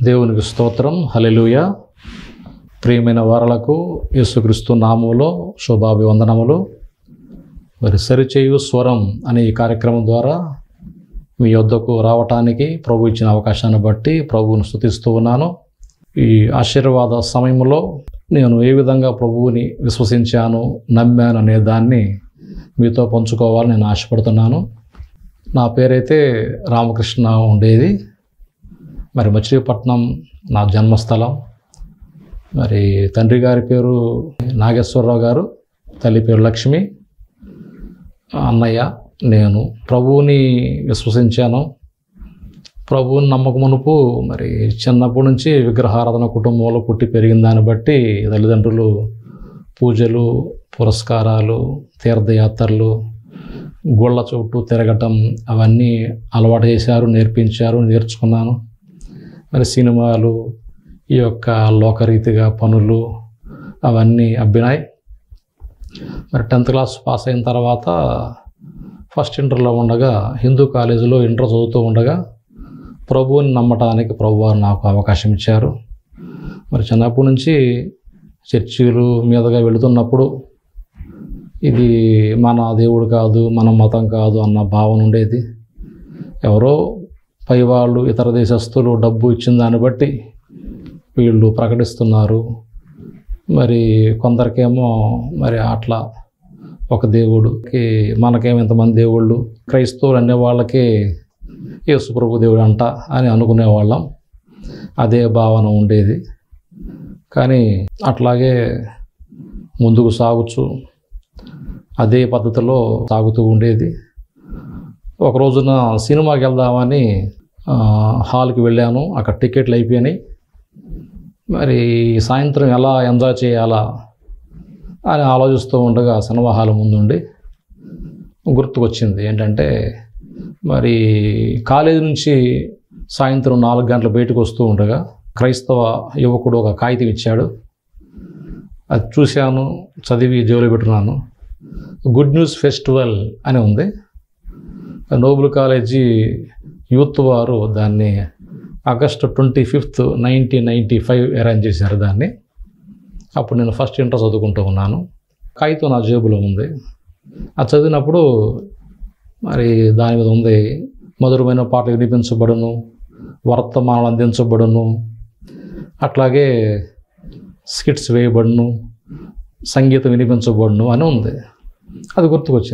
దేవునికి స్తోత్రం. హల్లెలూయా. ప్రియమైన వారలకు యేసుక్రీస్తు నామములో శుభాభివందనములు. మరి సరిచేయు స్వరం అనే ఈ కార్యక్రమం ద్వారా మీ వద్దకు రావటానికి ప్రభు ఇచ్చిన అవకాశాన్ని బట్టి ప్రభువును స్తుతిస్తూ ఉన్నాను. ఈ ఆశీర్వాద సమయంలో నేను ఏ విధంగా ప్రభువుని విశ్వసించాను, నమ్మాను అనే దాన్ని మీతో పంచుకోవాలని నేను ఆశపడుతున్నాను. నా పేరైతే రామకృష్ణ ఉండేది. మరి మచిలీపట్నం నా జన్మస్థలం. మరి తండ్రి గారి పేరు నాగేశ్వరరావు గారు, తల్లి పేరు లక్ష్మి. అన్నయ్య నేను ప్రభువుని విశ్వసించాను. ప్రభువుని నమ్మక మునుపు మరి చిన్నప్పటి నుంచి విగ్రహారాధన కుటుంబంలో పుట్టి పెరిగిన దాన్ని బట్టి తల్లిదండ్రులు పూజలు, పురస్కారాలు, తీర్థయాత్రలు, గుళ్ళ చుట్టూ తిరగటం అవన్నీ అలవాటు చేశారు, నేర్పించారు, నేర్చుకున్నాను. మరి సినిమాలు, ఈ యొక్క లోకరీతిగా పనులు అవన్నీ అబ్బినాయి. మరి 10th క్లాస్ పాస్ అయిన తర్వాత ఫస్ట్ ఇంటర్లో ఉండగా హిందూ కాలేజీలో ఇంటర్ చదువుతూ ఉండగా ప్రభువుని నమ్మటానికి ప్రభువారు నాకు అవకాశం ఇచ్చారు. మరి చిన్నప్పటి నుంచి చర్చిలు మీదుగా వెళుతున్నప్పుడు ఇది మన దేవుడు కాదు, మన మతం కాదు అన్న భావన ఉండేది. ఎవరో పైవాళ్ళు, ఇతర దేశస్తులు డబ్బు ఇచ్చిన దాన్ని బట్టి వీళ్ళు ప్రకటిస్తున్నారు. మరి కొందరికేమో మరి అట్లా ఒక దేవుడుకి మనకేమో ఇంతమంది దేవుళ్ళు, క్రైస్తవులు అనే వాళ్ళకి యేసు ప్రభు దేవుడు అంట అని అనుకునేవాళ్ళం. అదే భావన ఉండేది. కానీ అట్లాగే ముందుకు సాగుచు అదే పద్ధతిలో సాగుతూ ఉండేది. ఒక రోజున సినిమాకి వెళ్దామని హాల్కి వెళ్ళాను. అక్కడ టికెట్లు అయిపోయినాయి. మరి సాయంత్రం ఎలా ఎంజాయ్ చేయాలా అని ఆలోచిస్తూ ఉండగా సినిమా హాల్ ముందుండి గుర్తుకొచ్చింది ఏంటంటే, మరి కాలేజీ నుంచి సాయంత్రం 4 గంటలు బయటకు వస్తూ ఉండగా క్రైస్తవ యువకుడు ఒక కాగితం ఇచ్చాడు. అది చూశాను, చదివి జేబులో పెట్టుకున్నాను. గుడ్ న్యూస్ ఫెస్టివల్ అని ఉంది. నోబుల్ కాలేజీ యూత్ వారు దాన్ని ఆగస్టు 25, 1995 అరేంజ్ చేశారు దాన్ని. అప్పుడు నేను ఫస్ట్ ఇంటర్ చదువుకుంటూ ఉన్నాను. కాగితం నా జేబులో ఉంది. అది చదివినప్పుడు మరి దాని మీద ఉంది, మధురమైన పాటలు వినిపించబడును, వర్తమానాలు అందించబడును, అట్లాగే స్కిట్స్ వేయబడును, సంగీతం వినిపించబడును అని ఉంది. అది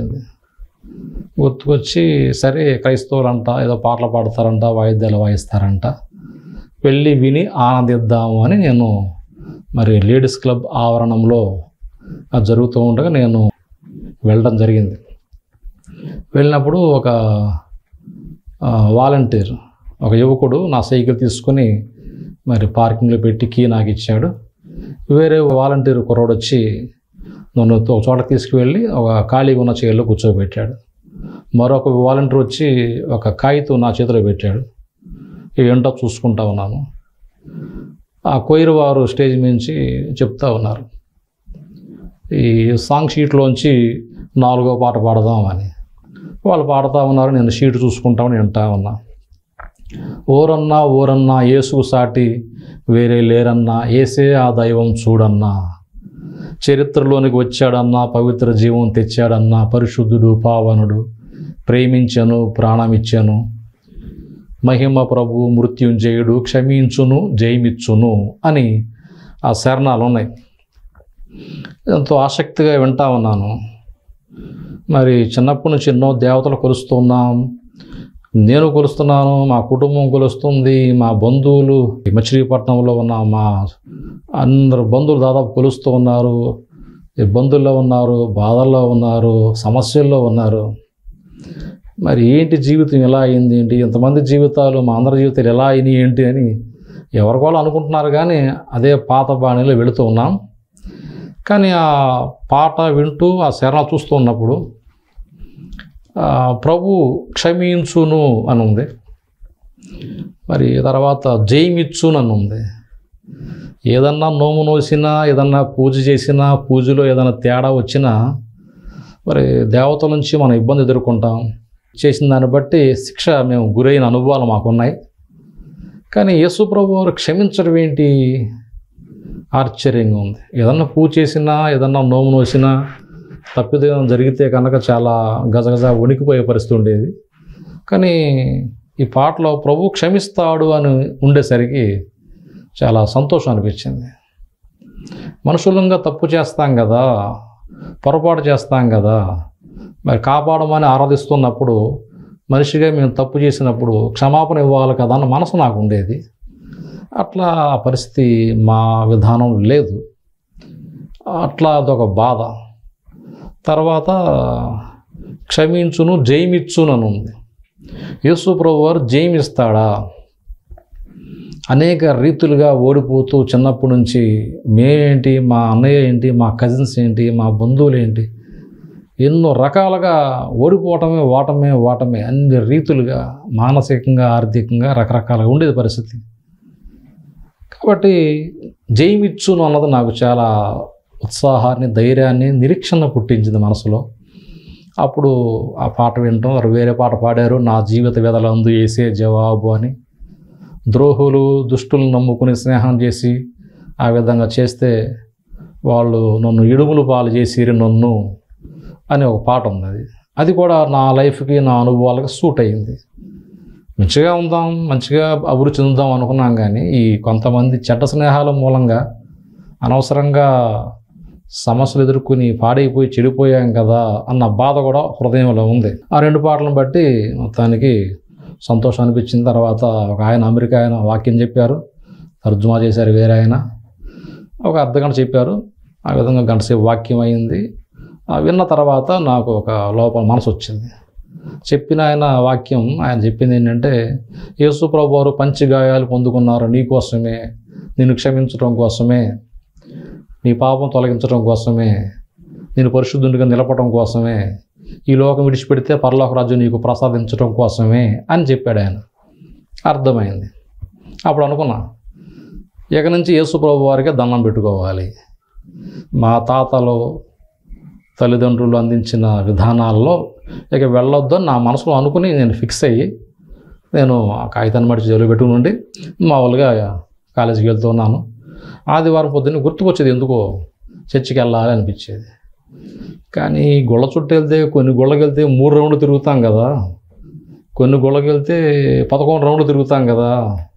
గుర్తుకొచ్చి సరే క్రైస్తవులంట ఏదో పాటలు పాడతారంట, వాయిద్యాలు వాయిస్తారంట, వెళ్ళి విని ఆనందిద్దాము అని నేను మరి లేడీస్ క్లబ్ ఆవరణంలో అది జరుగుతూ ఉండగా నేను వెళ్ళడం జరిగింది. వెళ్ళినప్పుడు ఒక వాలంటీర్, ఒక యువకుడు నా సైకిల్ తీసుకొని మరి పార్కింగ్లో పెట్టి కీ నాకు ఇచ్చాడు. వేరే వాలంటీర్ కుర్రోడు వచ్చి నన్ను ఒక చోట తీసుకువెళ్ళి ఒక ఖాళీగా ఉన్న చైర్లో కూర్చోబెట్టాడు. మరొక వాలంటీర్ వచ్చి ఒక కాగితం నా చేతిలో పెట్టాడు. ఏంటో చూసుకుంటా ఉన్నాను. ఆ కొయిర్ వారు స్టేజ్ నుంచి చెప్తా ఉన్నారు, ఈ సాంగ్ షీట్లోంచి 4వ పాట పాడదామని. వాళ్ళు పాడుతూ ఉన్నారు, నేను షీట్ చూసుకుంటామని వింటా ఉన్నా. ఓరన్నా ఓరన్నా యేసుకు సాటి వేరే లేరన్నా, ఏసే ఆ దైవం చూడన్నా, చరిత్రలోనికి వచ్చాడన్నా, పవిత్ర జీవం తెచ్చాడన్నా, పరిశుద్ధుడు పావనుడు, ప్రేమించను ప్రాణమిచ్చెను, మహిమ ప్రభు మృత్యుంజయుడు, క్షమించును జయమిచ్చును అని ఆ శరణాలు ఉన్నాయి. ఎంతో ఆసక్తిగా వింటా ఉన్నాను. మరి చిన్నప్పటి నుంచి ఎన్నో దేవతలు కొలుస్తున్నాం, నేను కొలుస్తున్నాను, మా కుటుంబం కొలుస్తుంది, మా బంధువులు మచిలీపట్నంలో ఉన్న మా అందరు బంధువులు దాదాపు కొలుస్తూ ఉన్నారు, ఇబ్బందుల్లో ఉన్నారు, బాధల్లో ఉన్నారు, సమస్యల్లో ఉన్నారు. మరి ఏంటి జీవితం ఎలా అయింది, ఏంటి ఇంతమంది జీవితాలు, మా అందరి జీవితాలు ఎలా అయినాయి ఏంటి అని ఎవరికి వాళ్ళు అనుకుంటున్నారు. కానీ అదే పాత బాణీలో వెళుతూ ఉన్నాం. కానీ ఆ పాట వింటూ ఆ శరణ చూస్తూ ఉన్నప్పుడు ప్రభు క్షమించును అని ఉంది. మరి తర్వాత జయమిచ్చును అని ఉంది. ఏదన్నా నోము నోసినా, ఏదన్నా పూజ చేసినా, పూజలో ఏదైనా తేడా వచ్చినా మరి దేవతల నుంచి మనం ఇబ్బంది ఎదుర్కొంటాం. చేసిన దాన్ని బట్టి శిక్ష మేము గురైన అనుభవాలు మాకున్నాయి. కానీ యేసు ప్రభు వారు క్షమించడం ఏంటి ఆశ్చర్యంగా ఉంది. ఏదన్నా పూజ చేసినా, ఏదన్నా నోము నోసినా తప్పిదం జరిగితే కనుక చాలా గజగజ వణికిపోయే పరిస్థితి ఉండేది. కానీ ఈ పాటలో ప్రభు క్షమిస్తాడు అని ఉండేసరికి చాలా సంతోషం అనిపించింది. మనుషులంగా తప్పు చేస్తాం కదా, పొరపాటు చేస్తాం కదా, మరి కాపాడమని ఆరాధిస్తున్నప్పుడు మనిషిగా మేము తప్పు చేసినప్పుడు క్షమాపణ ఇవ్వాలి కదా అన్న మనసు నాకు ఉండేది. అట్లా ఆ పరిస్థితి మా విధానం లేదు. అట్లా అదొక బాధ. తర్వాత క్షమించును జయమిచ్చును అని ఉంది. యేసు ప్రభు వారు జయమిస్తాడా? అనేక రీతులుగా ఓడిపోతూ చిన్నప్పటి నుంచి మేమేంటి, మా అన్నయ్య ఏంటి, మా కజిన్స్ ఏంటి, మా బంధువులు ఏంటి, ఎన్నో రకాలుగా ఓటమే అన్ని రీతులుగా మానసికంగా ఆర్థికంగా రకరకాలుగా ఉండేది పరిస్థితి. కాబట్టి జయమిచ్చును అన్నది నాకు చాలా ఉత్సాహాన్ని, ధైర్యాన్ని, నిరీక్షణ పుట్టించింది మనసులో. అప్పుడు ఆ పాట వినటం, వేరే పాట పాడారు, నా జీవిత వ్యధలందు యేసే జవాబు అని. ద్రోహులు దుష్టులను నమ్ముకుని స్నేహం చేసి ఆ విధంగా చేస్తే వాళ్ళు నన్ను ఇడుములు పాలు చేసిరి నన్ను అని ఒక పాట ఉంది. అది కూడా నా లైఫ్కి, నా అనుభవాలకు సూట్ అయ్యింది. మంచిగా ఉందాం, మంచిగా అభివృద్ధి చెందుదాం అనుకున్నాం. కానీ ఈ కొంతమంది చెడ్డ స్నేహాల మూలంగా అనవసరంగా సమస్యలు ఎదుర్కొని పాడైపోయి చెడిపోయాం కదా అన్న బాధ కూడా హృదయంలో ఉంది. ఆ రెండు పాటలను బట్టి మొత్తానికి సంతోషం అనిపించిన తర్వాత ఒక ఆయన, అమెరికా ఆయన వాక్యం చెప్పారు, తర్జుమా చేశారు వేరే ఆయన, ఒక అర్ధగంట చెప్పారు. ఆ విధంగా గంట సేపు వాక్యం అయింది. విన్న తర్వాత నాకు ఒక లోపల మనసు వచ్చింది. చెప్పిన ఆయన వాక్యం, ఆయన చెప్పింది ఏంటంటే, యేసు ప్రభు వారు పంచి గాయాలు పొందుకున్నారు నీ కోసమే, నిన్ను క్షమించడం కోసమే, నీ పాపం తొలగించడం కోసమే, నేను పరిశుద్ధునిగా నిలపడం కోసమే, ఈ లోకం విడిచిపెడితే పరలోక రాజ్యం నీకు ప్రసాదించడం కోసమే అని చెప్పాడు ఆయన. అర్థమైంది. అప్పుడు అనుకున్నా, ఇక నుంచి యేసు ప్రభు వారికి దండం పెట్టుకోవాలి. మా తాతలు తల్లిదండ్రులు అందించిన విధానాల్లో ఇక వెళ్ళొద్దని నా మనసులో అనుకుని నేను ఫిక్స్ అయ్యి, నేను ఆ కాగితాన్ని మడిచి జైలు పెట్టుకుని మామూలుగా కాలేజీకి వెళ్తున్నాను. ఆదివారం పొద్దున్న గుర్తుకొచ్చేది, ఎందుకో చర్చికి వెళ్ళాలి అనిపించేది. కానీ గుళ్ళ చుట్టూ వెళ్తే, కొన్ని గుళ్ళకి వెళ్తే 3 రౌండ్లు తిరుగుతాం కదా, కొన్ని గుళ్ళకి వెళ్తే 11 రౌండ్లు తిరుగుతాం కదా.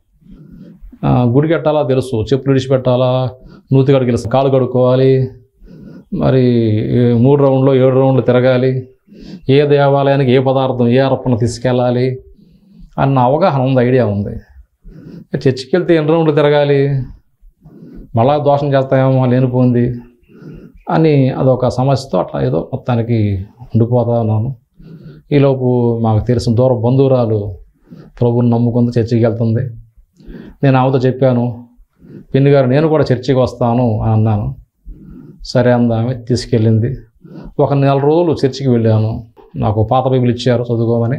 గుడికి పెట్టాలా తెలుసు, చెప్పులు విడిచిపెట్టాలా, నూతిగడికి వెళ్ళి కాలు కడుక్కోవాలి, మరి 3 రౌండ్లు 7 రౌండ్లు తిరగాలి, ఏ దేవాలయానికి ఏ పదార్థం ఏ అర్పణ తీసుకెళ్ళాలి అన్న అవగాహన ఉంది, ఐడియా ఉంది. చర్చికి వెళ్తే ఎన్ని రౌండ్లు తిరగాలి, మళ్ళా దోషం చేస్తాయేమో లేనిపోయింది అని అదొక సమస్యతో అట్లా ఏదో మొత్తానికి ఉండిపోతా ఉన్నాను. ఈలోపు మాకు తెలిసిన దూర బంధువురాలు ప్రభువుని నమ్ముకుంది, చర్చికి వెళ్తుంది. నేను ఆమెతో చెప్పాను, పిన్ని గారు నేను కూడా చర్చికి వస్తాను అని అన్నాను. సరే అందామె, తీసుకెళ్ళింది. ఒక 4 రోజులు చర్చికి వెళ్ళాను. నాకు పాత బైబిల్ ఇచ్చారు చదువుకోమని.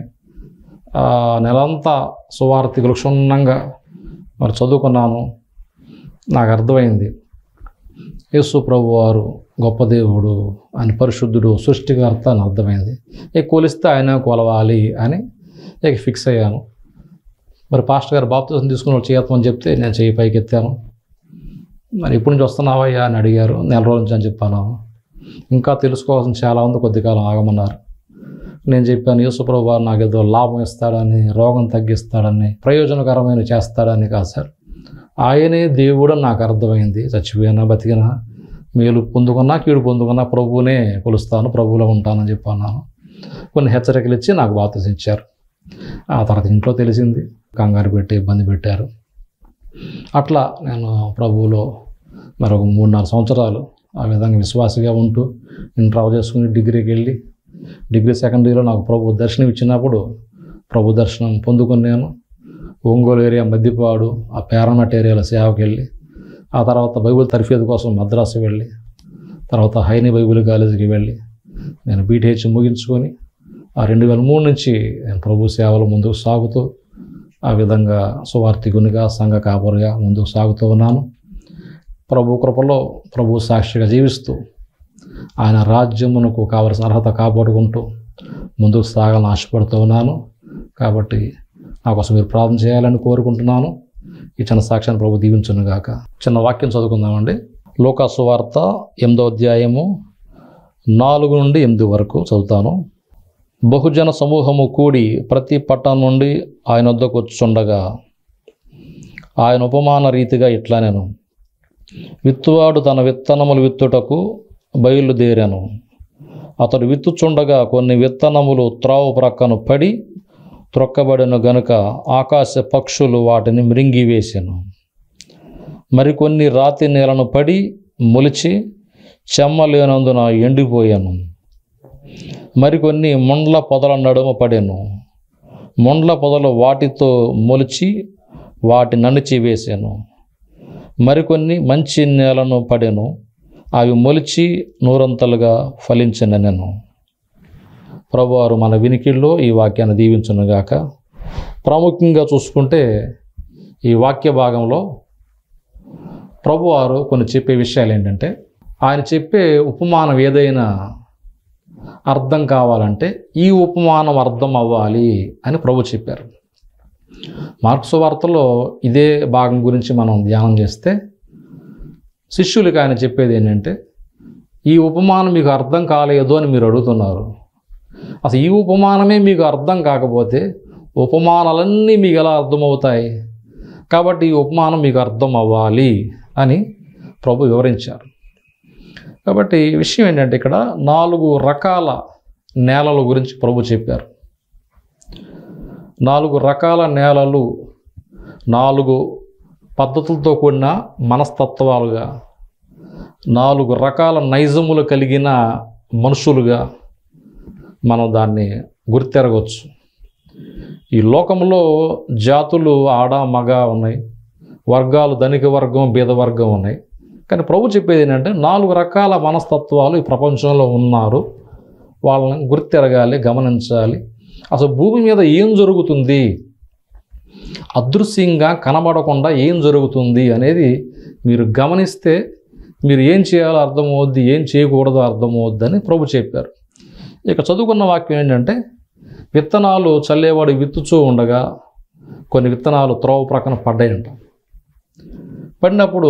నెలంతా సువార్తికులు క్షుణ్ణంగా మరి చదువుకున్నాను. నాకు అర్థమైంది, యేసు ప్రభు వారు గొప్ప దేవుడు అని, పరిశుద్ధుడు, సృష్టికర్త అని అర్థమైంది. కొలిస్తే ఆయన కొలవాలి అని ఫిక్స్ అయ్యాను. మరి పాస్టర్ గారు బాప్తిసం తీసుకుని చేయమని చెప్తే నేను చేయి పైకి ఎత్తాను. మరి ఎప్పటి నుంచి వస్తున్నావయ్యా అని అడిగారు. 4 రోజుల నుంచి అని చెప్పాను. ఇంకా తెలుసుకోవాల్సిన చాలా ఉంది, కొద్ది కాలం ఆగమన్నారు. నేను చెప్పాను, యేసు ప్రభు వారు నాకు ఏదో లాభం ఇస్తాడని, రోగం తగ్గిస్తాడని, ప్రయోజనకరమైన చేస్తాడని కాదు సార్, ఆయనే దేవుడు నాకు అర్థమైంది. చచ్చిపోయినా బతికినా, మేలు పొందుకున్నా కీడు పొందుకున్నా ప్రభువునే కొలుస్తాను, ప్రభువులో ఉంటానని చెప్పన్నాను. కొన్ని హెచ్చరికలు ఇచ్చి నాకు బాప్తిసం ఇచ్చారు. ఆ తర్వాత ఇంట్లో తెలిసింది, కంగారు పెట్టి ఇబ్బంది పెట్టారు. అట్లా నేను ప్రభువులో మరొక 3-4 సంవత్సరాలు ఆ విధంగా విశ్వాసగా ఉంటూ ఇంటర్ చేసుకుని డిగ్రీకి వెళ్ళి, డిగ్రీ సెకండ్ ఇయర్లో నాకు ప్రభు దర్శనం ఇచ్చినప్పుడు ప్రభు దర్శనం పొందుకుని నేను ఒంగోలు ఏరియా, మద్దిపాడు, ఆ పేరమట్ ఏరియాలో సేవకి వెళ్ళి, ఆ తర్వాత బైబిల్ తర్ఫీదు కోసం మద్రాసు వెళ్ళి, తర్వాత హైని బైబిల్ కాలేజీకి వెళ్ళి నేను బీటీహెచ్ ముగించుకొని ఆ 2003 నుంచి నేను ప్రభు సేవలు ముందుకు సాగుతూ ఆ విధంగా సువార్థికునిగా, సంఘ కాపురిగా ముందుకు సాగుతూ ఉన్నాను. ప్రభు కృపలో ప్రభు సాక్షిగా జీవిస్తూ ఆయన రాజ్యమునకు కావలసిన అర్హత కాపాడుకుంటూ ముందుకు సాగాలని ఆశపడుతూ ఉన్నాను. కాబట్టి నా కోసం మీరు ప్రార్థన చేయాలని కోరుకుంటున్నాను. ఈ చిన్న సాక్ష్యాన్ని ప్రభు దీవించును గాక. చిన్న వాక్యం చదువుకుందామండి. లూకా సువార్త 8వ అధ్యాయము 4 నుండి 8 వరకు చదువుతాను. బహుజన సమూహము కూడి ప్రతి పట్టణం నుండి ఆయన వద్దకు వచ్చుండగా ఆయన ఉపమాన రీతిగా ఇట్లా నేను విత్తువాడు తన విత్తనములు విత్తుటకు బయలుదేరాను. అతడు విత్తుచుండగా కొన్ని విత్తనములు త్రావు ప్రక్కను పడి త్రొక్కబడిన గనుక ఆకాశ పక్షులు వాటిని మృంగివేసెను. మరికొన్ని రాతి నేలను పడి మొలిచి చెమ్మలేనందున ఎండిపోయాను. మరికొన్ని ముండ్ల పొదల నడుమ పడెను. ముండ్ల పొదలు వాటితో మొలిచి వాటిని అణిచివేసాను. మరికొన్ని మంచి నేలను పడెను. అవి మొలిచి నూరంతలుగా ఫలించినెను. ప్రభువారు మన వినికిడిలో ఈ వాక్యాన్ని దీవించునుగాక. ప్రాముఖ్యంగా చూసుకుంటే ఈ వాక్య భాగంలో ప్రభువారు కొన్ని చెప్పే విషయాలు ఏంటంటే, ఆయన చెప్పే ఉపమానం ఏదైనా అర్థం కావాలంటే ఈ ఉపమానం అర్థం అవ్వాలి అని ప్రభు చెప్పారు. మార్కు సువార్తలో ఇదే భాగం గురించి మనం ధ్యానం చేస్తే శిష్యులకి ఆయన చెప్పేది ఏంటంటే, ఈ ఉపమానం మీకు అర్థం కాలేదు అని మీరు అడుగుతున్నారు. అసలు ఈ ఉపమానమే మీకు అర్థం కాకపోతే ఉపమానాలన్నీ మీకు ఎలా అర్థమవుతాయి? కాబట్టి ఈ ఉపమానం మీకు అర్థం అవ్వాలి అని ప్రభు వివరించారు. కాబట్టి విషయం ఏంటంటే, ఇక్కడ 4 రకాల నేలల గురించి ప్రభు చెప్పారు. 4 రకాల నేలలు 4 పద్ధతులతో కూడిన మనస్తత్వాలుగా, 4 రకాల నైజములు కలిగిన మనుషులుగా మనం దాన్ని గుర్తెరగవచ్చు. ఈ లోకంలో జాతులు ఆడ మగ ఉన్నాయి, వర్గాలు ధనిక వర్గం బీద వర్గం ఉన్నాయి. కానీ ప్రభు చెప్పేది ఏంటంటే 4 రకాల మనస్తత్వాలు ఈ ప్రపంచంలో ఉన్నారు. వాళ్ళని గుర్తెరగాలి, గమనించాలి. అసలు భూమి మీద ఏం జరుగుతుంది, అదృశ్యంగా కనబడకుండా ఏం జరుగుతుంది అనేది మీరు గమనిస్తే మీరు ఏం చేయాలో అర్థమవుద్ది, ఏం చేయకూడదో అర్థమవుద్ది అని ప్రభు చెప్పారు. ఇక చదువుకున్న వాక్యం ఏంటంటే, విత్తనాలు చల్లేవాడు విత్తుచూ ఉండగా కొన్ని విత్తనాలు త్రోవ ప్రక్కన పడ్డాయంట. పడినప్పుడు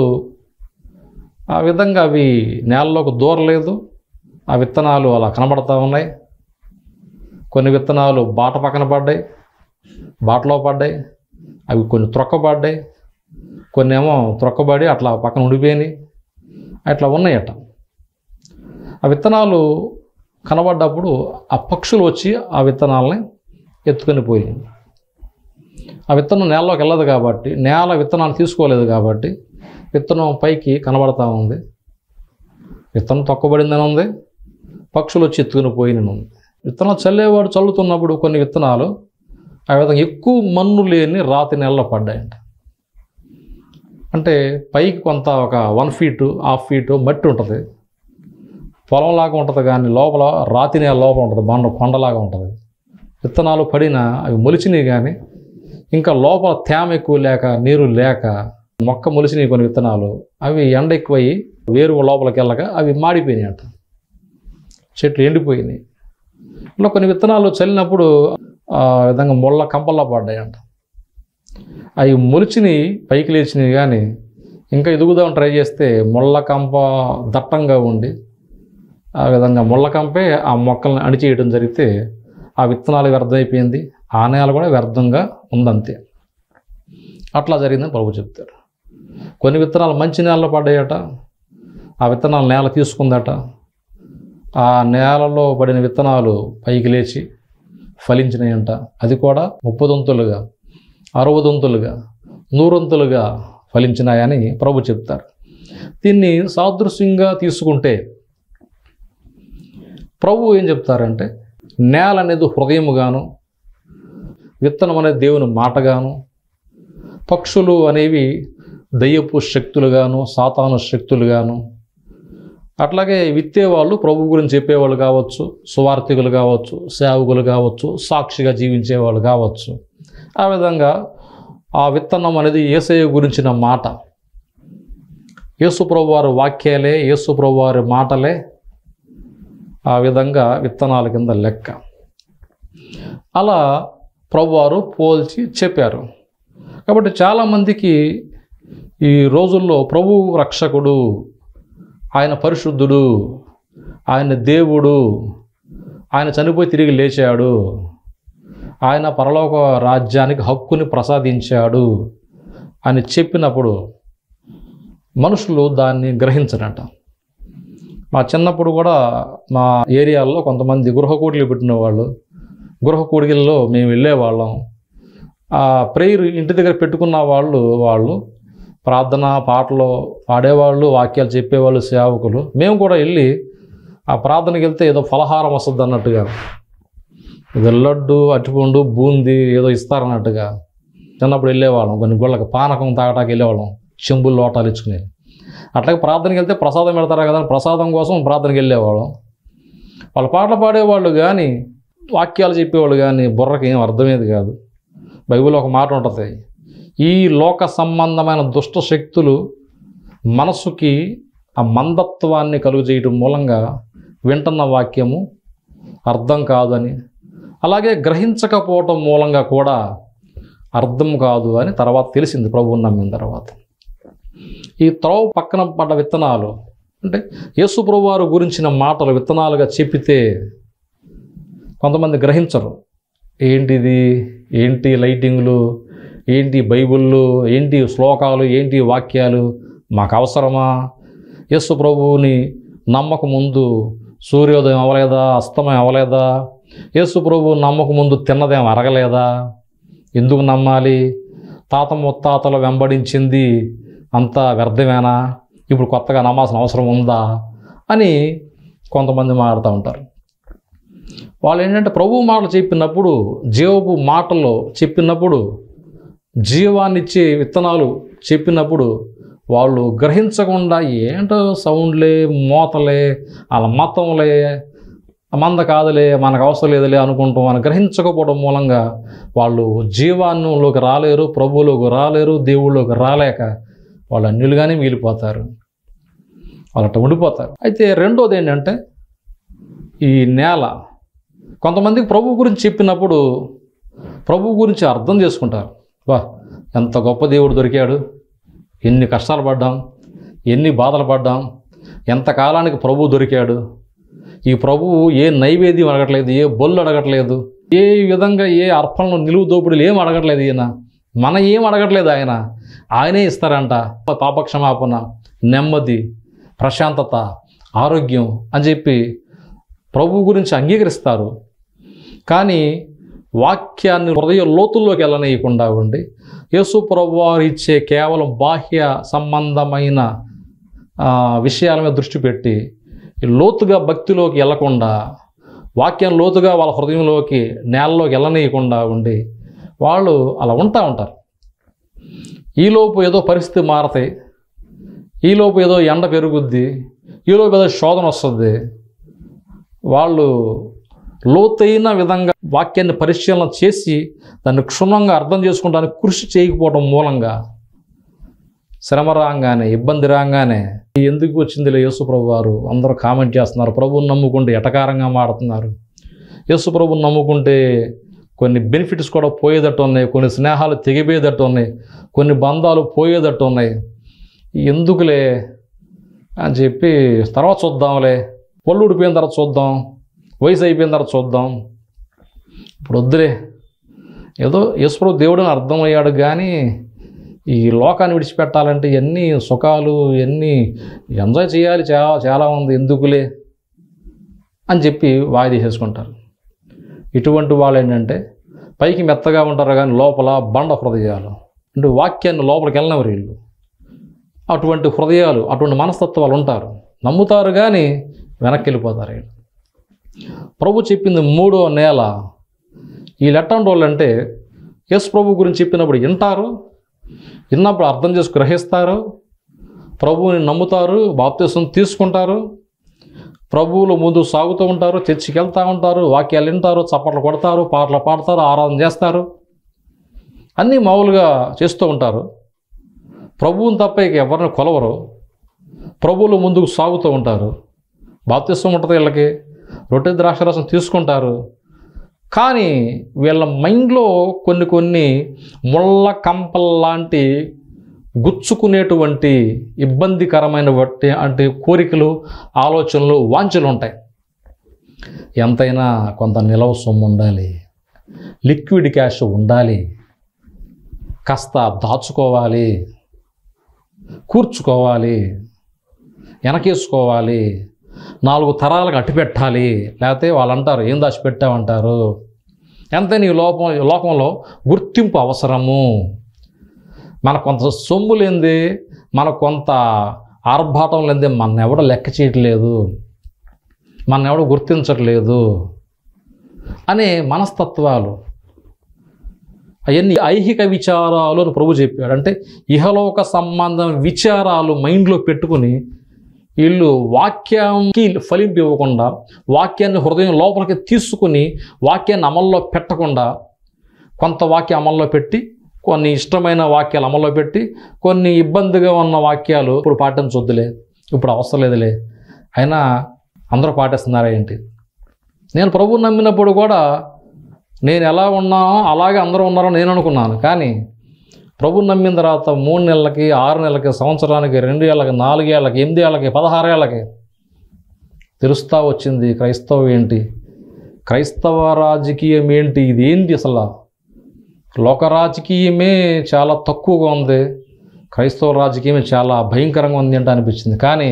ఆ విధంగా అవి నేలలోకి దూరలేదు. ఆ విత్తనాలు అలా కనబడతా ఉన్నాయి. కొన్ని విత్తనాలు బాట పక్కన పడ్డాయి, బాటలో పడ్డాయి. అవి కొన్ని త్రొక్కబడ్డాయి, కొన్ని ఏమో త్రొక్కబడి అట్లా పక్కన ఉండిపోయినాయి. అట్లా ఉన్నాయట. ఆ విత్తనాలు కనబడ్డప్పుడు ఆ పక్షులు వచ్చి ఆ విత్తనాలని ఎత్తుకొని పోయాయి. ఆ విత్తనం నేలలోకి వెళ్ళదు కాబట్టి, నేల విత్తనాలు తీసుకోలేదు కాబట్టి విత్తనం పైకి కనబడతా ఉంది. విత్తనం తొక్కబడిందని ఉంది, పక్షులు వచ్చి ఎత్తుకుని పోయినని ఉంది. విత్తనాలు చల్లేవాడు చల్లుతున్నప్పుడు కొన్ని విత్తనాలు ఆ విధంగా ఎక్కువ మన్ను లేని రాతి నేలలో పడ్డాయంట. అంటే పైకి కొంత ఒక 1 ఫీటు 1/2 ఫీటు మట్టి ఉంటుంది, పొలంలాగా ఉంటుంది. కానీ లోపల రాతి నేల లోపల ఉంటుంది, కొండలాగా ఉంటుంది. విత్తనాలు పడినా అవి మొలిచినాయి. కానీ ఇంకా లోపల తేమ ఎక్కువ లేక, నీరు లేక మొక్క మొలిచినాయి కొన్ని విత్తనాలు. అవి ఎండ ఎక్కువయ్యి వేరు లోపలికి వెళ్ళక అవి మాడిపోయినాయి అంట, చెట్లు ఎండిపోయినాయి. ఇలా కొన్ని విత్తనాలు చల్లినప్పుడు ఆ విధంగా ముళ్ళ కంపల్లో పడ్డాయంట. అవి మొలిచినాయి, పైకి లేచినాయి. కానీ ఇంకా ఎదుగుదామని ట్రై చేస్తే ముళ్ళ కంప దట్టంగా ఉండి ఆ విధంగా ముళ్ళ కంపే ఆ మొక్కల్ని అణిచేయడం జరిగితే ఆ విత్తనాలు వ్యర్థమైపోయింది, ఆ నేల కూడా వ్యర్థంగా ఉందంతే. అట్లా జరిగిందని ప్రభు చెప్తారు. కొన్ని విత్తనాలు మంచి నేలలో పడ్డాయట. ఆ విత్తనాలు నేల తీసుకుందట. ఆ నేలలో పడిన విత్తనాలు పైకి లేచి ఫలించినాయంట. అది కూడా 30 దొంతులుగా, 60 దొంతులుగా, 100 దొంతులుగా ఫలించినాయని ప్రభు చెప్తారు. దీన్ని సాదృశ్యంగా తీసుకుంటే ప్రభు ఏం చెప్తారంటే, నేల అనేది హృదయముగాను, విత్తనం అనేది దేవుని మాటగాను, పక్షులు అనేవి దయ్యపు శక్తులుగాను, సాతాను శక్తులుగాను, అట్లాగే విత్తేవాళ్ళు ప్రభు గురించి చెప్పేవాళ్ళు కావచ్చు, సువార్థికులు కావచ్చు, సేవకులు కావచ్చు, సాక్షిగా జీవించేవాళ్ళు కావచ్చు. ఆ విధంగా ఆ విత్తనం అనేది యేసయ్య గురించిన మాట, యేసు ప్రభు వారి వాక్యాలే, యేసు ప్రభు వారి మాటలే ఆ విధంగా విత్తనాల కింద లెక్క. అలా ప్రభువారు పోల్చి చెప్పారు. కాబట్టి చాలామందికి ఈ రోజుల్లో ప్రభు రక్షకుడు, ఆయన పరిశుద్ధుడు, ఆయన దేవుడు, ఆయన చనిపోయి తిరిగి లేచాడు, ఆయన పరలోక రాజ్యానికి హక్కుని ప్రసాదించాడు అని చెప్పినప్పుడు మనుషులు దాన్ని గ్రహించరట. మా చిన్నప్పుడు కూడా మా ఏరియాల్లో కొంతమంది గృహకూడిలు పెట్టిన వాళ్ళు, గృహకూడికల్లో మేము వెళ్ళేవాళ్ళం. ఆ ప్రేయర్ ఇంటి దగ్గర పెట్టుకున్న వాళ్ళు ప్రార్థన పాటలు పాడేవాళ్ళు, వాక్యాలు చెప్పేవాళ్ళు, సేవకులు. మేము కూడా వెళ్ళి ఆ ప్రార్థనకి వెళ్తే ఏదో ఫలహారం వస్తుంది అన్నట్టుగా, ఏదో లడ్డు, అరటిపండు, బూందీ ఏదో ఇస్తారన్నట్టుగా చిన్నప్పుడు వెళ్ళేవాళ్ళం. కొన్ని గుళ్ళకి పానకం తాగటానికి వెళ్ళేవాళ్ళం, చెంబులు లోటాలు ఇచ్చుకుని. అట్లాగే ప్రార్థనకి వెళ్తే ప్రసాదం పెడతారా కదా, ప్రసాదం కోసం ప్రార్థనకి వెళ్ళేవాళ్ళం. వాళ్ళు పాటలు పాడేవాళ్ళు కానీ, వాక్యాలు చెప్పేవాళ్ళు కానీ బుర్రకి ఏం అర్థమయ్యేది కాదు. బైబిల్లో ఒక మాట ఉంటుంది, ఈ లోక సంబంధమైన దుష్ట శక్తులు మనసుకి ఆ మందత్వాన్ని కలుగజేయటం మూలంగా వింటున్న వాక్యము అర్థం కాదని, అలాగే గ్రహించకపోవటం మూలంగా కూడా అర్థం కాదు అని తర్వాత తెలిసింది ప్రభువుని నమ్మిన తర్వాత. ఈ త్రోవ పక్కన పడ్డ విత్తనాలు అంటే యేసు ప్రభువారు గురించిన మాటలు విత్తనాలుగా చెప్పితే కొంతమంది గ్రహించరు. ఏంటిది, ఏంటి లైటింగ్లు, ఏంటి బైబిళ్ళు, ఏంటి శ్లోకాలు, ఏంటి వాక్యాలు, మాకు అవసరమా? యేసు ప్రభువుని నమ్మక ముందు సూర్యోదయం అవ్వలేదా, అస్తమయం అవ్వలేదా? యేసు ప్రభువు నమ్మక ముందు తిన్నదేం అరగలేదా? ఎందుకు నమ్మాలి? తాత ముత్తాతలు వెంబడించింది అంతా వ్యర్థమేనా? ఇప్పుడు కొత్తగా నమ్మాల్సిన అవసరం ఉందా అని కొంతమంది మాట్లాడుతూ ఉంటారు. వాళ్ళు ఏంటంటే ప్రభువు మాటలు చెప్పినప్పుడు, జీవపు మాటలు చెప్పినప్పుడు, జీవాన్నిచ్చే విత్తనాలు చెప్పినప్పుడు వాళ్ళు గ్రహించకుండా ఏంటో సౌండ్లే, మోతలే, వాళ్ళ మతంలే, మంద కాదులే, మనకు అవసరం లేదులే అనుకుంటాం అని గ్రహించకపోవడం మూలంగా వాళ్ళు జీవాన్నంలోకి రాలేరు, ప్రభువులోకి రాలేరు, దేవుళ్ళలోకి రాలేక వాళ్ళు అన్యులుగానే మిగిలిపోతారు, వాళ్ళట ఉండిపోతారు. అయితే రెండోది ఏంటంటే ఈ నేల. కొంతమందికి ప్రభు గురించి చెప్పినప్పుడు ప్రభు గురించి అర్థం చేసుకుంటారు. వా, ఎంత గొప్ప దేవుడు దొరికాడు, ఎన్ని కష్టాలు పడ్డాం, ఎన్ని బాధలు పడ్డాం, ఎంతకాలానికి ప్రభువు దొరికాడు. ఈ ప్రభువు ఏ నైవేద్యం అడగట్లేదు, ఏ బొల్లు అడగట్లేదు, ఏ విధంగా ఏ అర్పణలు, నిలువు దోపిడీలు ఏం అడగట్లేదు. ఈయన మన ఏం అడగట్లేదు, ఆయనే ఇస్తారంట. పాపక్షమాపణ, నెమ్మది, ప్రశాంతత, ఆరోగ్యం అని చెప్పి ప్రభు గురించి అంగీకరిస్తారు. కానీ వాక్యాన్ని హృదయ లోతుల్లోకి వెళ్ళనీయకుండా ఉండి యేసు ప్రభు వారు ఇచ్చే కేవలం బాహ్య సంబంధమైన విషయాల మీద దృష్టి పెట్టి లోతుగా భక్తిలోకి వెళ్ళకుండా, వాక్యం లోతుగా వాళ్ళ హృదయంలోకి, నేలలోకి వెళ్ళనీయకుండా ఉండి వాళ్ళు అలా ఉంటారు. ఈలోపు ఏదో పరిస్థితి మారతాయి, ఈలోపు ఏదో ఎండ పెరుగుద్ది, ఈలోపు ఏదో శోధన వస్తుంది. వాళ్ళు లోతైన విధంగా వాక్యాన్ని పరిశీలన చేసి దాన్ని క్షుణ్ణంగా అర్థం చేసుకుంటానికి కృషి చేయకపోవడం మూలంగా శ్రమ రాగానే, ఇబ్బంది రాగానే ఎందుకు వచ్చిందిలే యేసు ప్రభు వారు, అందరూ కామెంట్ చేస్తున్నారు, ప్రభువుని నమ్ముకుంటే ఎటకారంగా మాడుతున్నారు, యేసు ప్రభువుని నమ్ముకుంటే కొన్ని బెనిఫిట్స్ కూడా పోయేటట్టు ఉన్నాయి, కొన్ని స్నేహాలు తెగిపోయేటట్టు ఉన్నాయి, కొన్ని బంధాలు పోయేటట్టు ఉన్నాయి, ఎందుకులే అని చెప్పి తర్వాత చూద్దాంలే, పళ్ళు ఊడిపోయిన తర్వాత చూద్దాం, వయసు అయిపోయిన తర్వాత చూద్దాం, ఇప్పుడు వద్దులే. ఏదో యేసు ప్రభు దేవుడని అర్థమయ్యాడు కానీ ఈ లోకాన్ని విడిచిపెట్టాలంటే ఎన్ని సుఖాలు, ఎన్ని ఎంజాయ్ చేయాలి, చాలా ఉంది, ఎందుకులే అని చెప్పి వాయిదా చేసుకుంటారు. ఇటువంటి వాళ్ళు ఏంటంటే పైకి మెత్తగా ఉంటారు కానీ లోపల బండ హృదయాలు, అంటే వాక్యాన్ని లోపలికి వెళ్ళినవారు వీళ్ళు. అటువంటి హృదయాలు, అటువంటి మనస్తత్వాలు ఉంటారు. నమ్ముతారు కానీ వెనక్కి వెళ్ళిపోతారు వీళ్ళు. ప్రభు చెప్పింది మూడో నేల. వీళ్ళు ఎట్లాంటి వాళ్ళు అంటే యేసు ప్రభు గురించి చెప్పినప్పుడు విన్నప్పుడు అర్థం చేసి గ్రహిస్తారు, ప్రభువుని నమ్ముతారు, బాప్తిసం తీసుకుంటారు, ప్రభువులు ముందు సాగుతూ ఉంటారు, చర్చికి వెళ్తూ ఉంటారు, వాక్యాలు వింటారు, చప్పట్లు కొడతారు, పాటలు పాడతారు, ఆరాధన చేస్తారు, అన్నీ మామూలుగా చేస్తూ ఉంటారు. ప్రభువుని తప్ప ఇక ఎవరిని కొలవరు, ప్రభువులు ముందుకు సాగుతూ ఉంటారు, బాప్తిసం ఉంటుంది వీళ్ళకి, రొట్టె ద్రాక్షరసం తీసుకుంటారు. కానీ వీళ్ళ మైండ్లో కొన్ని ముళ్ళ కంపల్లాంటి గుచ్చుకునేటువంటి ఇబ్బందికరమైన అంటే కోరికలు, ఆలోచనలు, వాంఛలు ఉంటాయి. ఎంతైనా కొంత నిలవ సొమ్ము ఉండాలి, లిక్విడ్ క్యాష్ ఉండాలి, కాస్త దాచుకోవాలి, కూర్చుకోవాలి, వెనకేసుకోవాలి, 4 తరాలకు అట్టిపెట్టాలి. లేకపోతే వాళ్ళు అంటారు, ఏం దాచిపెట్టామంటారు. ఎంతైనా ఈ లోకంలో గుర్తింపు అవసరము. మనకు కొంత సొమ్ము లేనిదే, మనకు కొంత ఆర్భాటం లేనిదే మన ఎవడో లెక్క చేయట్లేదు, మన ఎవడో గుర్తించట్లేదు అనే మనస్తత్వాలు, అవన్నీ ఐహిక విచారాలు అని ప్రభు చెప్పాడు. అంటే ఇహలోక సంబంధం విచారాలు మైండ్లో పెట్టుకుని వీళ్ళు వాక్యానికి ఫలింపు ఇవ్వకుండా, వాక్యాన్ని హృదయం లోపలికి తీసుకుని వాక్యాన్ని అమల్లో పెట్టకుండా, కొంత వాక్యం అమల్లో పెట్టి, కొన్ని ఇష్టమైన వాక్యాలు అమల్లో పెట్టి, కొన్ని ఇబ్బందిగా ఉన్న వాక్యాలు ఇప్పుడు పాటించొద్దులే, ఇప్పుడు అవసరం లేదులే, అయినా అందరూ పాటిస్తున్నారా ఏంటి. నేను ప్రభువు నమ్మినప్పుడు కూడా నేను ఎలా ఉన్నానో అలాగే అందరూ ఉన్నారో నేను అనుకున్నాను. కానీ ప్రభువు నమ్మిన తర్వాత 3 నెలలకి, 6 నెలలకి, సంవత్సరానికి, 2 ఏళ్ళకి, 4 ఏళ్ళకి, 8 ఏళ్ళకి, 16 ఏళ్ళకి తెలుస్తూ వచ్చింది క్రైస్తవం ఏంటి, క్రైస్తవ రాజకీయం ఏంటి, ఇది ఏంటి అసలు. లోక రాజకీయమే చాలా తక్కువగా ఉంది, క్రైస్తవ రాజకీయమే చాలా భయంకరంగా ఉంది అంటే అనిపించింది. కానీ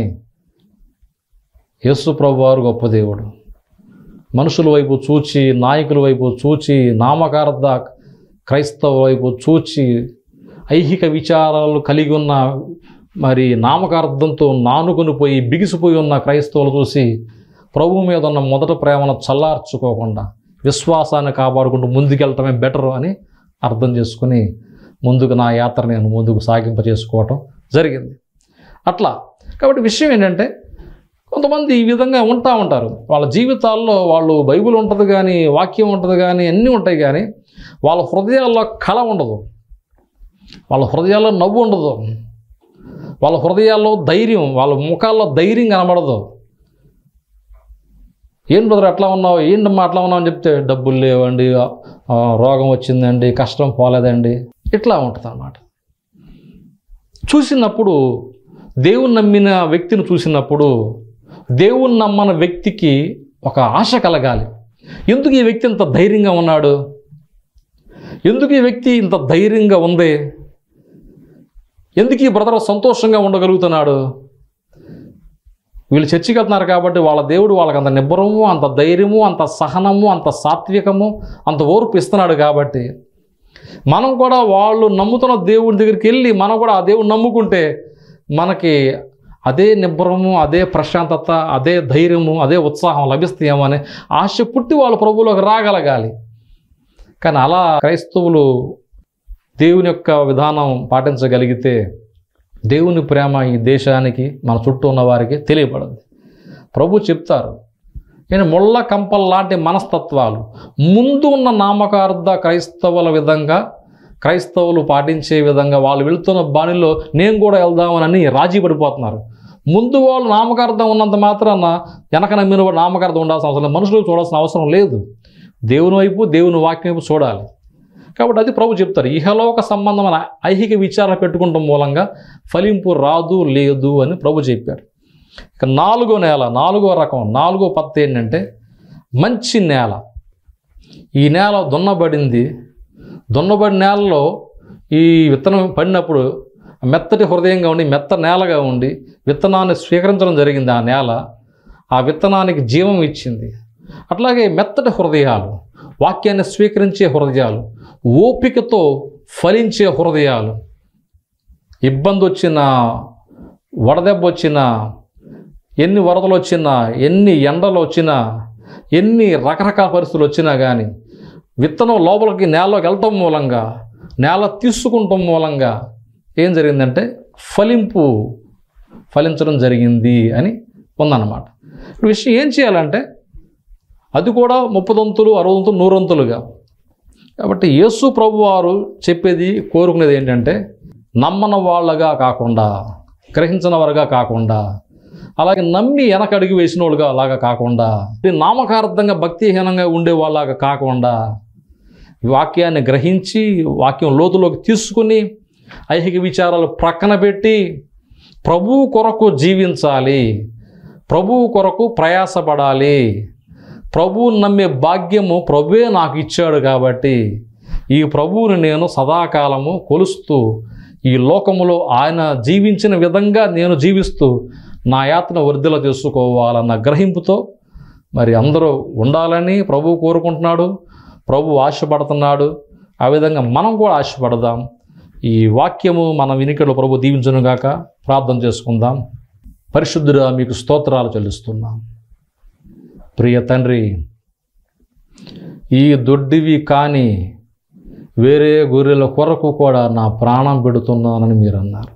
యేసు ప్రభు వారు గొప్ప దేవుడు. మనుషుల వైపు చూచి, నాయకుల వైపు చూచి, నామకార్థ క్రైస్తవ వైపు చూచి, ఐహిక విచారాలు కలిగి ఉన్న మరి నామకార్థంతో నానుకొని పోయి బిగిసిపోయి ఉన్న క్రైస్తవులు చూసి ప్రభు మీద ఉన్న మొదటి ప్రేమను చల్లార్చుకోకుండా విశ్వాసాన్ని కాపాడుకుంటూ ముందుకెళ్ళటమే బెటరు అని అర్థం చేసుకుని ముందుకు నా యాత్ర నేను ముందుకు సాగింపజేసుకోవటం జరిగింది. అట్లా కాబట్టి విషయం ఏంటంటే, కొంతమంది ఈ విధంగా ఉంటారు. వాళ్ళ జీవితాల్లో వాళ్ళు బైబిల్ ఉంటుంది కానీ, వాక్యం ఉంటుంది కానీ, అన్నీ ఉంటాయి కానీ వాళ్ళ హృదయాల్లో కళ ఉండదు, వాళ్ళ హృదయాల్లో నవ్వు ఉండదు, వాళ్ళ హృదయాల్లో ధైర్యం, వాళ్ళ ముఖాల్లో ధైర్యం కనబడదు. ఏం బ్రదర్ అట్లా ఉన్నావు, ఏంటమ్మా అట్లా ఉన్నావు అని చెప్తే, డబ్బులు లేవండి, రోగం వచ్చిందండి, కష్టం పోలేదండి, ఇట్లా ఉంటుంది అన్నమాట. చూసినప్పుడు దేవుని నమ్మిన వ్యక్తిని చూసినప్పుడు దేవుని నమ్మని వ్యక్తికి ఒక ఆశ కలగాలి. ఎందుకు ఈ వ్యక్తి ఇంత ధైర్యంగా ఉన్నాడు, ఎందుకు ఈ వ్యక్తి ఇంత ధైర్యంగా ఉంది, ఎందుకు ఈ బ్రదర్ సంతోషంగా ఉండగలుగుతున్నాడు. వీళ్ళు చర్చికి వెళ్తున్నారు కాబట్టి వాళ్ళ దేవుడు వాళ్ళకి అంత నిబ్బరము, అంత ధైర్యము, అంత సహనము, అంత సాత్వికము, అంత ఓర్పు ఇస్తున్నాడు. కాబట్టి మనం కూడా వాళ్ళు నమ్ముతున్న దేవుడి దగ్గరికి వెళ్ళి మనం కూడా ఆ దేవుడిని నమ్ముకుంటే మనకి అదే నిబ్బరము, అదే ప్రశాంతత, అదే ధైర్యము, అదే ఉత్సాహం లభిస్తాయేమో అనే ఆశ పుట్టి వాళ్ళు ప్రభువులోకి రాగలగాలి. కానీ అలా క్రైస్తవులు దేవుని యొక్క విధానం పాటించగలిగితే దేవుని ప్రేమ ఈ దేశానికి, మన చుట్టూ ఉన్న వారికి తెలియబడదు. ప్రభు చెప్తారు, నేను ముళ్ళ కంపల్లాంటి మనస్తత్వాలు ముందు ఉన్న నామకార్థ క్రైస్తవుల విధంగా, క్రైస్తవులు పాటించే విధంగా వాళ్ళు వెళుతున్న బాణిలో నేను కూడా వెళ్దామని రాజీ పడిపోతున్నారు. ముందు వాళ్ళు నామకార్థం ఉన్నంత మాత్రాన వెనక నమ్మిన వాడు నామకార్థం ఉండాల్సిన అవసరం లేదు, మనుషులకు చూడాల్సిన అవసరం లేదు. దేవుని వైపు, దేవుని వాక్యం వైపు చూడాలి. కాబట్టి అది ప్రభు చెప్తారు, ఇహలోక సంబంధమైన ఐహిక విచారణ పెట్టుకుంటాం మూలంగా ఫలింపు రాదు లేదు అని ప్రభు చెప్పారు. ఇక 4వ నేల, 4వ రకం, 4వ పత్తి ఏంటంటే మంచి నేల. ఈ నేల దున్నబడింది. దున్నబడిన నేలలో ఈ విత్తనం పడినప్పుడు మెత్తటి హృదయంగా ఉండి, మెత్త నేలగా ఉండి విత్తనాన్ని స్వీకరించడం జరిగింది. ఆ నేల ఆ విత్తనానికి జీవం ఇచ్చింది. అట్లాగే మెత్తటి హృదయాలు, వాక్యాన్ని స్వీకరించే హృదయాలు, ఓపికతో ఫలించే హృదయాలు, ఇబ్బంది వచ్చినా, వడదెబ్బ వచ్చినా, ఎన్ని వరదలు వచ్చినా, ఎన్ని ఎండలు వచ్చినా, ఎన్ని రకరకాల పరిస్థితులు వచ్చినా కానీ విత్తనం లోపలికి నేలలోకి వెళ్ళటం మూలంగా, నేల తీసుకుంటాం మూలంగా ఏం జరిగిందంటే ఫలించడం జరిగింది అని ఉందన్నమాట. ఈ విషయం ఏం చేయాలంటే అది కూడా 30 దంతులు, 60 దంతులు, 100 దంతులుగా. కాబట్టి యేసు ప్రభు వారు చెప్పేది, కోరుకునేది ఏంటంటే నమ్మని వాళ్ళగా కాకుండా, గ్రహించిన వారుగా కాకుండా, అలాగే నమ్మి వెనకడుగు వేసిన వాళ్ళుగా అలాగా కాకుండా, నామకార్థంగా భక్తిహీనంగా ఉండే వాళ్ళలాగా కాకుండా, వాక్యాన్ని గ్రహించి వాక్యం లోతులోకి తీసుకుని ఐహిక విచారాలు ప్రక్కన పెట్టి ప్రభువు కొరకు జీవించాలి, ప్రభువు కొరకు ప్రయాసపడాలి. ప్రభువుని నమ్మే భాగ్యము ప్రభువే నాకు ఇచ్చాడు కాబట్టి ఈ ప్రభువుని నేను సదాకాలము కొలుస్తూ ఈ లోకములో ఆయన జీవించిన విధంగా నేను జీవిస్తూ నా యాత్ర వర్ధిల్ల చేసుకోవాలన్న గ్రహింపుతో మరి అందరూ ఉండాలని ప్రభువు కోరుకుంటున్నాడు, ప్రభువు ఆశపడుతున్నాడు. ఆ విధంగా మనం కూడా ఆశపడదాం. ఈ వాక్యము మన వినికిడిలో ప్రభు దీవించును గాక. ప్రార్థన చేసుకుందాం. పరిశుద్ధుడా, మీకు స్తోత్రాలు చెల్లిస్తున్నాం. ప్రియ తండ్రి, ఈ దొడ్డివి కాని వేరే గొర్రెల కొరకు కూడా నా ప్రాణం పెడుతున్నానని మీరు అన్నారు.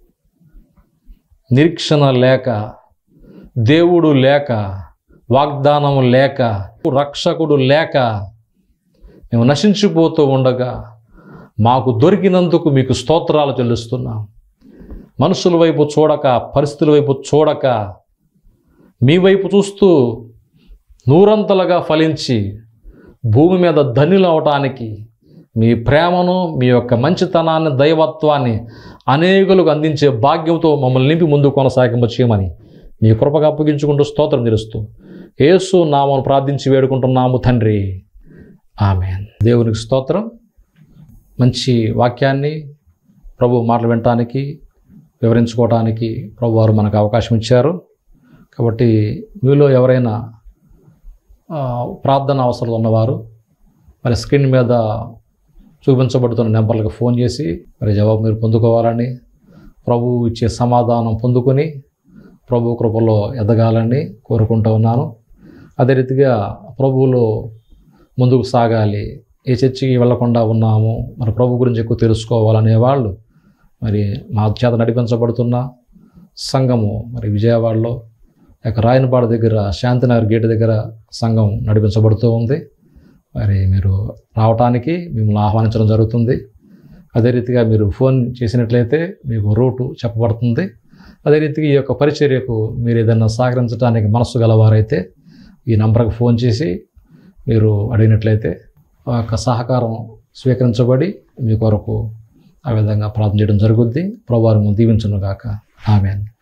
నిరీక్షణ లేక, దేవుడు లేక, వాగ్దానం లేక, రక్షకుడు లేక మేము నశించిపోతూ ఉండగా మాకు దొరికినందుకు మీకు స్తోత్రాలు చెల్లిస్తున్నాం. మనుషుల వైపు చూడక, పరిస్థితుల వైపు చూడక, మీ వైపు చూస్తూ నూరంతలుగా ఫలించి భూమి మీద ధన్యులు అవటానికి మీ ప్రేమను, మీ యొక్క మంచితనాన్ని, దైవత్వాన్ని అనేకులకు అందించే భాగ్యంతో మమ్మల్ని నింపి ముందు కొనసాగింప చేయమని మీ కృపగా అప్పగించుకుంటూ స్తోత్రం తెలుస్తూ యేసు నామమున ప్రార్థించి వేడుకుంటున్నాము తండ్రి. ఆమేన్. దేవునికి స్తోత్రం. మంచి వాక్యాన్ని ప్రభు మాటలు వినటానికి, వివరించుకోవటానికి ప్రభు వారు మనకు అవకాశం ఇచ్చారు. కాబట్టి మీలో ఎవరైనా ప్రార్థన అవసరం ఉన్నవారు మరి స్క్రీన్ మీద చూపించబడుతున్న నెంబర్లకు ఫోన్ చేసి మరి జవాబు మీరు పొందుకోవాలని, ప్రభు ఇచ్చే సమాధానం పొందుకొని ప్రభు కృపలో ఎదగాలని కోరుకుంటూ ఉన్నాను. అదే రీతిగా ప్రభువులో ముందుకు సాగాలి, ఏ చర్చికి వెళ్లకుండా ఉన్నాము, మరి ప్రభు గురించి ఎక్కువ తెలుసుకోవాలనే వాళ్ళు మరి మా చేత నడిపించబడుతున్న సంఘము మరి విజయవాడలో రాయనపాడు దగ్గర శాంతినగర్ గేట్ దగ్గర సంఘం నడిపించబడుతూ ఉంది. మరి మీరు రావటానికి మిమ్మల్ని ఆహ్వానించడం జరుగుతుంది. అదే రీతిగా మీరు ఫోన్ చేసినట్లయితే మీకు రూటు చెప్పబడుతుంది. అదే రీతిగా ఈ యొక్క పరిచర్యకు మీరు ఏదైనా సహకరించడానికి మనస్సు గలవారైతే ఈ నంబర్కి ఫోన్ చేసి మీరు అడిగినట్లయితే ఆ యొక్క సహకారం స్వీకరించబడి మీ కొరకు ఆ విధంగా ప్రార్థన చేయడం జరుగుద్ది. ప్రభువారు దీవించును గాక. ఆమేన్.